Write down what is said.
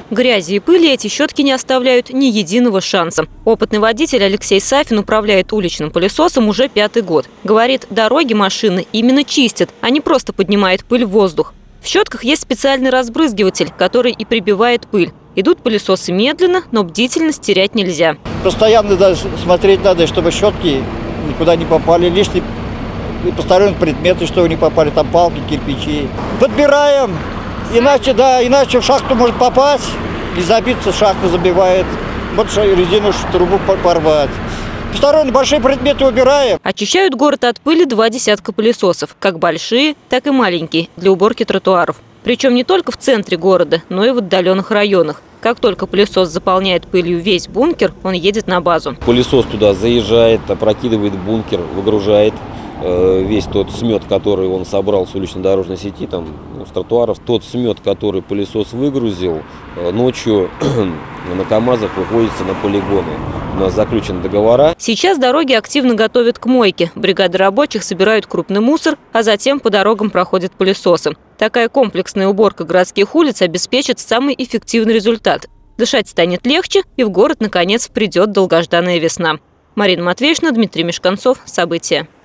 Грязи и пыли эти щетки не оставляют ни единого шанса. Опытный водитель Алексей Сафин управляет уличным пылесосом уже 5-й год. Говорит, дороги машины именно чистят, а не просто поднимает пыль в воздух. В щетках есть специальный разбрызгиватель, который и прибивает пыль. Идут пылесосы медленно, но бдительность терять нельзя. Постоянно смотреть надо, чтобы щетки никуда не попали, лишние посторонние предметы, чтобы не попали, там палки, кирпичи. Подбираем, иначе в шахту может попасть, и забиться, шахта забивает, вот резину трубу порвать. Посторонние большие предметы убираем. Очищают город от пыли 2 десятка пылесосов, как большие, так и маленькие, для уборки тротуаров. Причем не только в центре города, но и в отдаленных районах. Как только пылесос заполняет пылью весь бункер, он едет на базу. Пылесос туда заезжает, опрокидывает бункер, выгружает весь тот смет, который он собрал с улично-дорожной сети, с тротуаров. Тот смет, который пылесос выгрузил, ночью на КАМАЗах вывозится на полигоны. У нас заключены договора. Сейчас дороги активно готовят к мойке. Бригады рабочих собирают крупный мусор, а затем по дорогам проходят пылесосы. Такая комплексная уборка городских улиц обеспечит самый эффективный результат. Дышать станет легче, и в город, наконец, придет долгожданная весна. Марина Матвеевна, Дмитрий Мешканцов. События.